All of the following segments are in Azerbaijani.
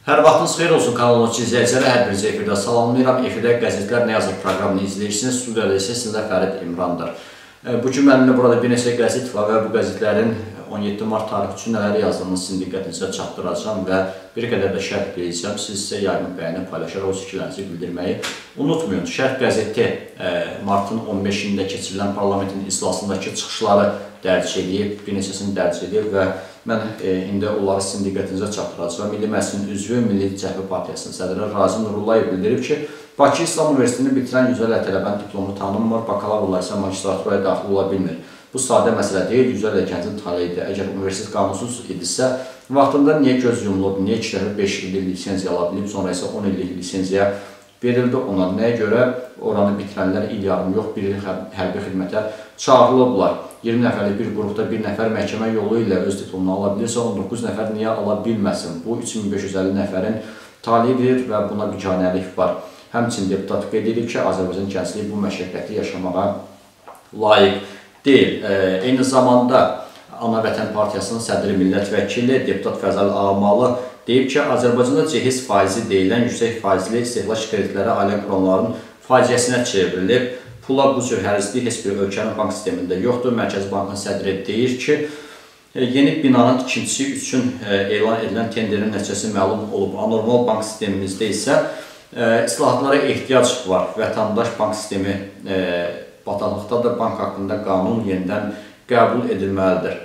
Hər vaxtınız xeyir olsun kanalımız izləyiciləri, hər birinizi efirdə salamlayıram. Efirdə qəzetlər nə yazır proqramını izləyirsiniz. Studiyada isə sizlə Fərid İmrandır. Bugün mənimlə burada bir neçə qəzet var və bu qəzetlərin 17 mart tarixi üçün nələri yazdığını sizin diqqətinizə çatdıracağım və bir qədər də şərh edəcəm. Siz isə yayımı bəyənib paylaşaraq o fikirlərinizi bildirməyi unutmayın. Şərh qəzeti martın 15-də keçirilən parlamentin iclasındakı çıxışları dərc edib, bir neçəsini dərc edib və mən indi onları sizin diqqətinizə çatdıracağım. Milli Məclisin üzvü Milli Cəhvi Partiyasının sədri Razi Nurullayev bildirib ki, Bakı İslam Universitetini bitirən 150 tələbənin diplomu tanınmır, bakalavralar isə magistraturaya daxil ola bilmir. Bu sadə məsələ deyil, 150 kəncin taleyidir. Əgər universitet qanunsuz idisə, vaxtında niyə göz yumulub, niyə 2 dəfə 5 illik lisenziya ala bilib, sonra isə 10 illik lisenziya verildi ona. Nəyə görə oranı bitirənlər il yarım yox, bir il hərbi xidmətə çağırılıblar. 20 nəfərlik bir qrupda bir nəfər məhkəmə yolu ilə öz diplomunu ala bilirsə, 19 nəfər niyə ala bilməsin? Bu 3550 nəfərin taleyidir və buna biganəlik var. Həmçinin deputat qeyd edib ki, Azərbaycan gəncliyi bu məşəqqəti yaşamağa layiq deyil. Eyni zamanda Ana Vətən Partiyasının sədri millət vəkili deputat Fəzal Ağamalı deyib ki, Azərbaycanda cehiz faizi deyilən yüksək faizli istehlak kreditləri ailə quranların faciəsinə çevrilib. Pula bu cür hərizlik heç bir ölkənin bank sistemində yoxdur. Mərkəzi Bankın sədri deyir ki, yeni binanın tikintisi üçün elan edilən tenderin nəticəsi məlum olub. Anormal bank sistemimizdə isə islahatlara ehtiyac var. Vətəndaş bank sistemi bataqlıqdadır, bank haqqında qanun yenidən qəbul edilməlidir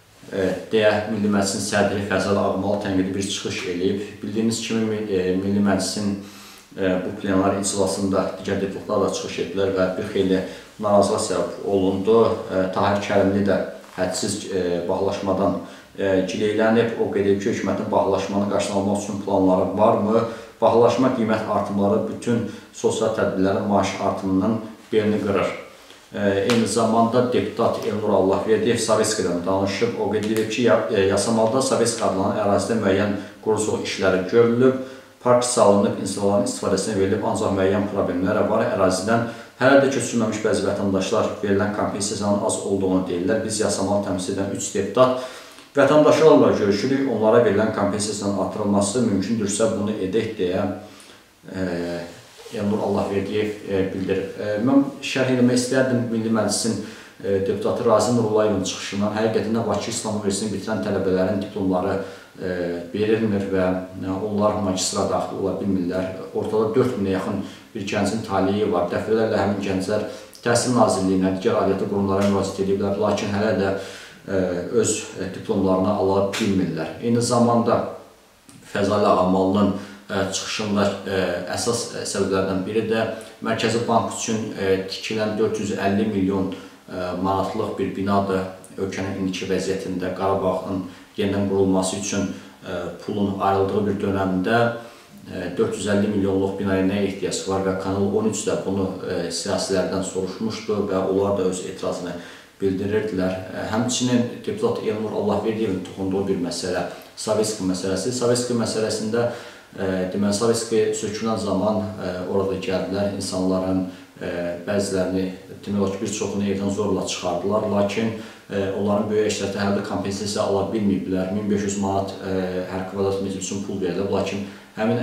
deyə Milli Məclisin sədri Fəzal Ağamalı tənqidi bir çıxış edib. Bildiyiniz kimi Milli Məclisin bu plenar iclasında digər deputatlar da çıxış etdilər və bir xeyli narazılıq səbəb olundu. Tahir Kərimli də hədsiz bağlaşmadan gileylənib. O qeyd edib ki, hökumətin bağlaşmanı qarşısını almaq üçün planları varmı? Bağlaşma qiymət artımları bütün sosial tədbirlərin maaş artımının belini qırır. Eyni zamanda deputat Elnur Allahverdiyev Sovetskidən danışıb. O qeyd edib ki, Yasamalda Sovetski adlanan ərazidə müəyyən quruculuq işləri görülüb, park salınıb, insanların istifadəsinə verilib, ancaq müəyyən problemlər var. Ərazidən hələ də köçürülməmiş bəzi vətəndaşlar verilən kompensasiyanın az olduğunu deyirlər. Biz Yasamal təmsil edən 3 deputat vətəndaşlarla görüşürük, onlara verilən kompensasiyanın artırılması mümkündürsə bunu edək deyə Elnur Allahverdiyev bildirib. Mən şərh eləmək istərdim Milli Məclisin deputatı Razi Nurullayevin çıxışından. Həqiqətən Bakı İslam Universitetini bitirən tələbələrin diplomları verilmir və onlar magistra daxil ola bilmirlər. Ortada 4000-ə yaxın bir gəncin taleyi var. Dəfələrlə həmin gənclər Təhsil Nazirliyinə, digər aidiyyatı qurumlara müraciət ediblər, lakin hələ də öz diplomlarını ala bilmirlər. Eyni zamanda Fəzal Ağamalının çıxışında əsas səbəblərdən biri də Mərkəzi Bank üçün tikilən 450 milyon manatlıq bir binadır. Ölkənin indiki vəziyyətində Qarabağın yenidən qurulması üçün pulun ayrıldığı bir dönəmdə 450 milyonluq binaya nə ehtiyac var və Kanal 13 də bunu siyasilərdən soruşmuşdu və onlar da öz etirazını bildirirdilər. Həmçinin deputat Elnur Allahverdiyevin toxunduğu bir məsələ Sovetski məsələsi. Sovetski məsələsində deməli, Sovetski sökülən zaman orada gəldilər, insanların bəzilərini, demək olar ki, bir çoxunu evdən zorla çıxardılar, lakin onların böyük əksəriyyəti hələ də kompensasiya ala bilməyiblər. 1500 manat hər kvadrat metr üçün pul verilib, lakin həmin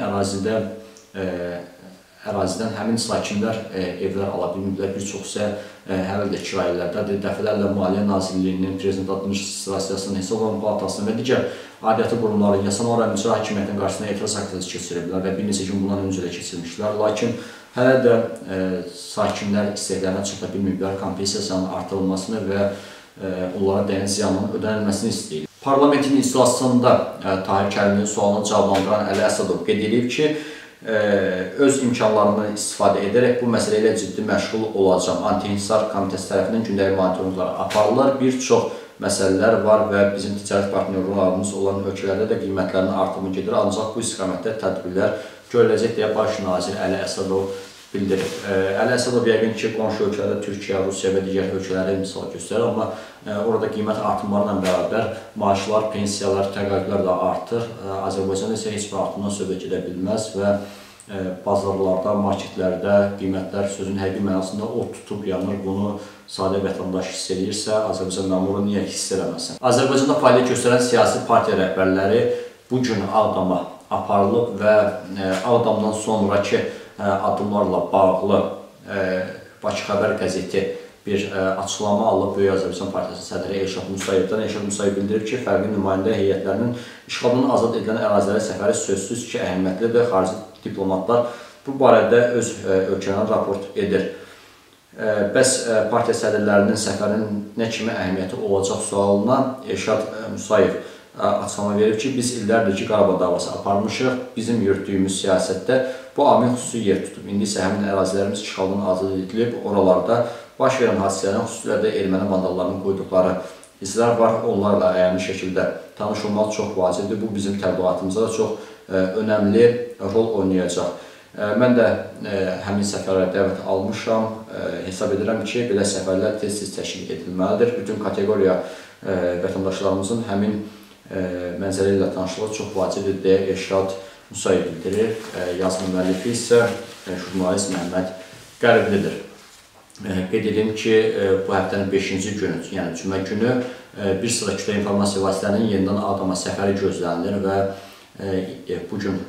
ərazidən həmin sakinlər evlər ala bilməyiblər, bir çox isə hələ də kirayələrdədir. Dəfələrlə Maliyyə Nazirliyinin, Prezident Administrasiyasının, Hesablama Palatasının və digər aidiyyatı qurumları Yasamal rayon icra hakimiyyətinin qarşısına etiraz aksiyası keçiriblər və bir neçə gün bundan öncə də keçirmişlər. Lakin hələ də sakinlər istəklərinə çata bilməyiblər, kompensasiyanın artırılmasını və onlara dəyən ziyanın ödənilməsini istəyir. Parlamentin iclasında Tahir Kərimlinin sualını cavablandıran Əli Əsədov qeyd edib ki, öz imkanlarından istifadə edərək bu məsələ ilə ciddi məşğul olacaq. Anti-İnhisar Komitəsi tərəfindən gündəlik monitorinqlər aparılır. Bir çox məsələlər var və bizim ticarət partnyorlarımız olan ölkələrdə də qiymətlərin artımı gedir. Ancaq bu istiqamətdə tədbirlər görüləcək deyə Baş nazir Əli Əsədov bildirib. Əli Əsədov yəqin ki, qonşu ölkələrdə Türkiyə, Rusiya və digər ölkələrə misal göstərir, amma orada qiymət artımlarla bərabər maaşlar, pensiyalar, təqaüdlər də artır. Azərbaycanda isə heç bir artımdan söhbət gedə bilməz və bazarlarda, marketlərdə qiymətlər sözün həqiqi mənasında od tutub yanır. Bunu sadə vətəndaş hiss edirsə, Azərbaycan məmuru niyə hiss eləməsin? Azərbaycanda fəaliyyət göstərən siyasi partiya rəhbərləri bu gün Ağdama aparılıb və Ağdamdan sonraki addımlarla bağlı Bakı Xəbər qəzeti bir açıqlama alıb Böyük Azərbaycan Partiyasının sədri Elşad Musayevdən. Elşad Musayev bildirib ki, fərqli nümayəndə heyətlərinin işğaldan azad edilən ərazilərə səfəri sözsüz ki, əhəmiyyətlidir. Xarici diplomatlar bu barədə öz ölkələrinə raport edir. Bəs partiya sədrlərinin səfərinin nə kimi əhəmiyyəti olacaq sualına Elşad Musayev açıqlama verib ki, biz illərdir ki, Qarabağ davası aparmışıq. Bizim yürütdüyümüz siyasətdə bu amil xüsusi yer tutub. İndi isə həmin ərazilərimiz işğaldan azad edilib. Oralarda baş verən hadisələrin xüsusilə erməni vandallarının qoyduqları izlər var. Onlarla əyani şəkildə tanış olmaq çox vacibdir. Bu bizim təbliğatımıza da çox önəmli rol oynayacaq. Mən də həmin səfərlərə dəvət almışam. Hesab edirəm ki, belə səfərlər tez-tez təşkil edilməlidir. Bütün kateqoriya vətəndaşlarımızın həmin mənzərə ilə tanışlığı çox vacibdir deyə Elşad Musayev bildirir. Yazma müəllifi isə jurnalist Məhəmməd Qəriblidir. Qeyd edim ki, bu həftənin 5-ci günü, yəni cümə günü bir sıra kütlə informasiya vasitələrinin yenidən Ağdama səfəri gözlənilir və bu gün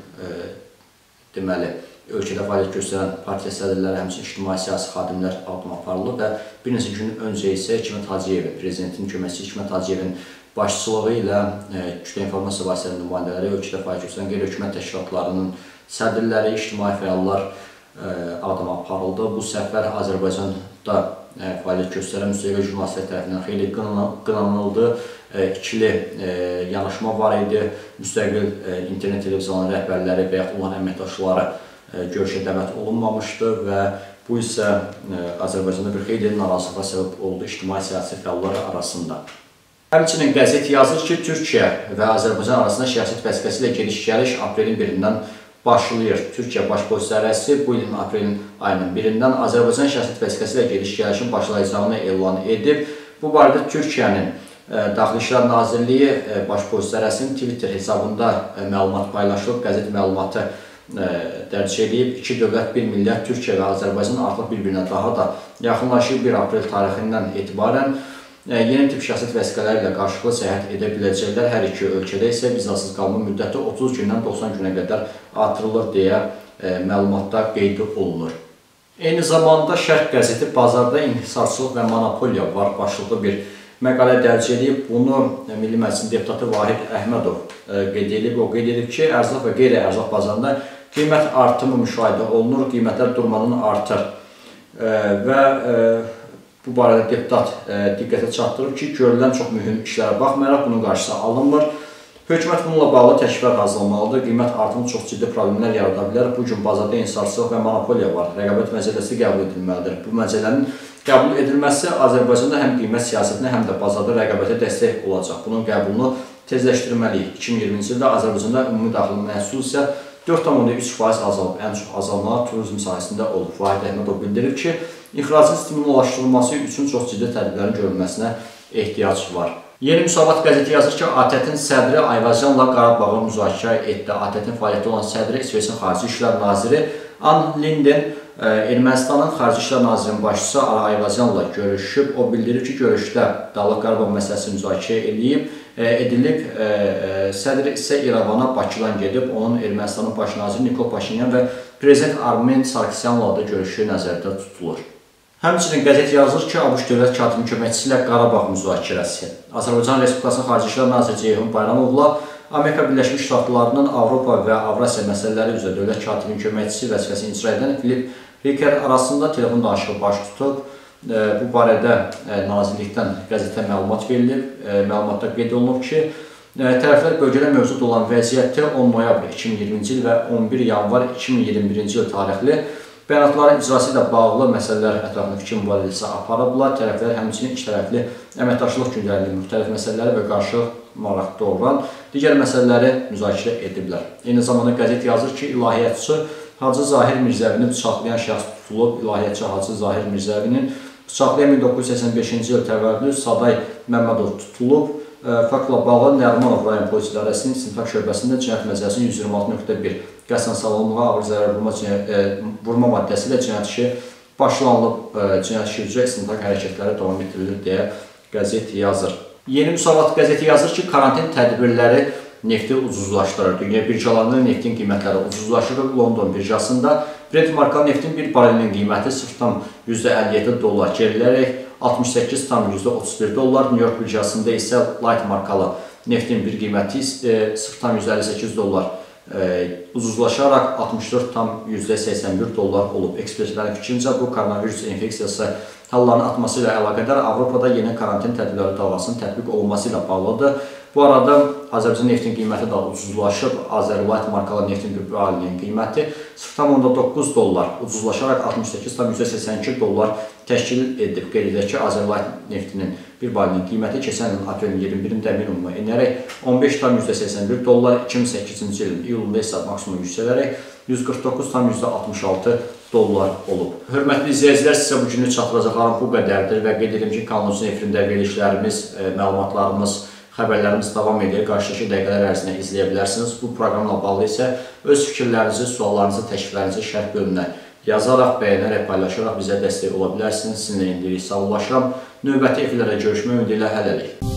deməli ölkədə fəaliyyət göstərən partiya sədrləri, həmçinin ictimai-siyasi xadimlər Ağdama aparılıb və bir neçə gün öncə isə Hikmət Hacıyevin, prezidentin köməkçisi Hikmət Hacıyevin başçılığı ilə kütlə informasiya vasitələrinin nümayəndələri, ölkədə fəaliyyət göstərən qeyri-hökumət təşkilatlarının sədrləri, ictimai fəallar Ağdama aparıldı. Bu səfər Azərbaycanda fəaliyyət göstərən müstəqil jurnalistlər tərəfindən xeyli qınanıldı. İkili yanaşma var idi. Müstəqil internet televiziyonların rəhbərləri və yaxud olan əməkdaşları görüşə dəvət olunmamışdı və bu isə Azərbaycanda bir xeyli narazılığa səbəb oldu ictimai-siyasi fəallar arasında. Həmçinin qəzet yazır ki, Türkiyə və Azərbaycan arasında siyasət vəsiqəsi ilə gediş-gəliş aprelin 1-dən başlayır. Türkiyə Baş Polis İdarəsi bu ilin aprelin ayının 1-dən Azərbaycan siyasət vəsiqəsi ilə gediş-gəlişin başlayacağını elan edib. Bu barədə Türkiyənin Daxili İşlər Nazirliyi Baş Polis İdarəsinin Twitter hesabında məlumat paylaşılıb, qəzet məlumatı dərc edib. İki dövlət, bir millət Türkiyə və Azərbaycan artıq bir-birinə daha da yaxınlaşıb. 1 aprel tarixindən etibarən yeni tip şəxsiyyət vəsiqələri ilə qarşılıqlı səyahət edə biləcəklər. Hər iki ölkədə isə vizasız qalma müddəti 30 gündən 90 günə qədər artırılır deyə məlumatda qeyd olunur. Eyni zamanda Şərq qəzeti bazarda inhisarçılıq və monopoliya var başlıqlı bir məqalə dərc edib. Bunu Milli Məclisin deputatı Vahid Əhmədov qeyd edib. O qeyd edib ki, ərzaq və qeyri-ərzaq bazarında qiymət artımı müşahidə olunur, qiymətlər durmadan artır və bu barədə deputat diqqətə çatdırıb ki, görülən çox mühüm işlərə baxmayaraq bunun qarşısı alınmır. Hökumət bununla bağlı təkliflər hazırlamalıdır. Qiymət artımı çox ciddi problemlər yarada bilər. Bu gün bazarda inhisarçılıq və monopoliya var. Rəqabət məcəlləsi qəbul edilməlidir. Bu məcəllənin qəbul edilməsi Azərbaycanda həm qiymət siyasətinə, həm də bazarda rəqabətə dəstək olacaq. Bunun qəbulunu tezləşdirməliyik. 2020-ci ildə Azərbaycanda ümumi daxili məhsul isə 4,3% azalıb. Ən çox azalma turizm sahəsində olub. Vahid Əhmədov bildirib ki, ixracın stimullaşdırılması üçün çox ciddi tədbirlərin görülməsinə ehtiyac var. Yeni Müsavat qəzeti yazır ki, ATƏT-in sədri Ayvazyanla Qarabağı müzakirə etdi. ATƏT-in fəaliyyətdə olan sədri İsveçin Xarici İşlər Naziri Ann Linden Ermənistanın Xarici İşlər Nazirinin başçısı Ara Ayvazyanla görüşüb. O bildirib ki, görüşdə Dağlıq Qarabağ məsələsi müzakirə edilib. Sədr isə İrəvana Bakıdan gedib. Onun Ermənistanın baş naziri Nikol Paşinyan və Prezident Armen Sarkisyanla da görüşü nəzərdə tutulur. Həmçinin qəzet yazır ki, ABŞ dövlət katibinin köməkçisi ilə Qarabağ müzakirəsi. Azərbaycan Respublikasının Xarici İşlər Naziri Ceyhun Bayramovla Amerika Birləşmiş Ştatlarının Avropa və Avrasiya məsələləri üzrə dövlət katibinin köməkçisi vəzifəsini icra edən Filip Riker arasında telefon danışığı baş tutub. Bu barədə nazirlikdən qəzetə məlumat verilib. Məlumatda qeyd olunub ki, tərəflər bölgədə mövcud olan vəziyyəti 10 noyabr 2020-ci il və 11 yanvar 2021-ci il tarixli bəyanatların icrası ilə bağlı məsələlər ətrafında fikir mübadiləsi aparıblar. Tərəflər həmçinin ikitərəfli əməkdaşlıq gündəliyinin müxtəlif məsələləri və qarşılıq maraq doğuran digər məsələləri müzakirə ediblər. Eyni zamanda qəzet yazır ki, ilahiyyatçı Hacı Zahir Mirzəvini bıçaqlayan şəxs tutulub. İlahiyyatçı Hacı Zahir Mirzəvinin bıçaqlayan 1985-ci il təvəllüdlü Saday Məmmədov tutulub. Faktla bağlı Nərimanov rayon polis idarəsinin İstintaq şöbəsində Cinayət Məcəlləsinin 126.1 qəsdən sağlamlığa ağır zərər vurma maddəsi ilə cinayət işi başlanılıb. Cinayət işi üzrə istintaq hərəkətləri davam etdirilir deyə qəzet yazır. Yeni Müsavat qəzeti yazır ki, karantin tədbirləri nefti ucuzlaşdırır. Dünya birjalarında neftin qiymətləri ucuzlaşır. London birjasında Brent markalı neftin bir barelinin qiyməti 0,57 dollar gerilərək 68,31 dollar. New York birjasında isə light markalı neftin bir qiyməti 0,58 dollar ucuzlaşaraq 64,81 dollar olub. Ekspertlərin fikrincə bu koronavirus infeksiyası hallarının artması ilə əlaqədar Avropada yeni karantin tədbirləri davasının tətbiq olunması ilə bağlıdır. Bu arada Azərbaycan neftin qiyməti də ucuzlaşıb. Azərlight markalı neftin bir barelinin qiyməti 0,9 dollar ucuzlaşaraq 68,82 dollar təşkil edib. Qeyd edək ki, Azərlight neftinin bir barelinin qiyməti keçən ilin aprelin 21-də minimuma enərək 15,81 dollar, 2008-ci ilin iyulunda isə maksimum yüksələrək 149,66 dollar olub. Hörmətli izləyicilər, sizə bu günlük çatdıracaqlarım bu qədərdir və qeyd edirəm ki, kanalımızın efirində verilişlərimiz, məlumatlarımız, xəbərlərimiz davam edir. Qarşıdakı dəqiqələr ərzində izləyə bilərsiniz. Bu proqramla bağlı isə öz fikirlərinizi, suallarınızı, təkliflərinizi şərh bölümünə yazaraq, bəyənərək, paylaşaraq bizə dəstək ola bilərsiniz. Sizinlə indilik sağollaşıram. Növbəti efirlərdə görüşmək ümidi ilə hələlik.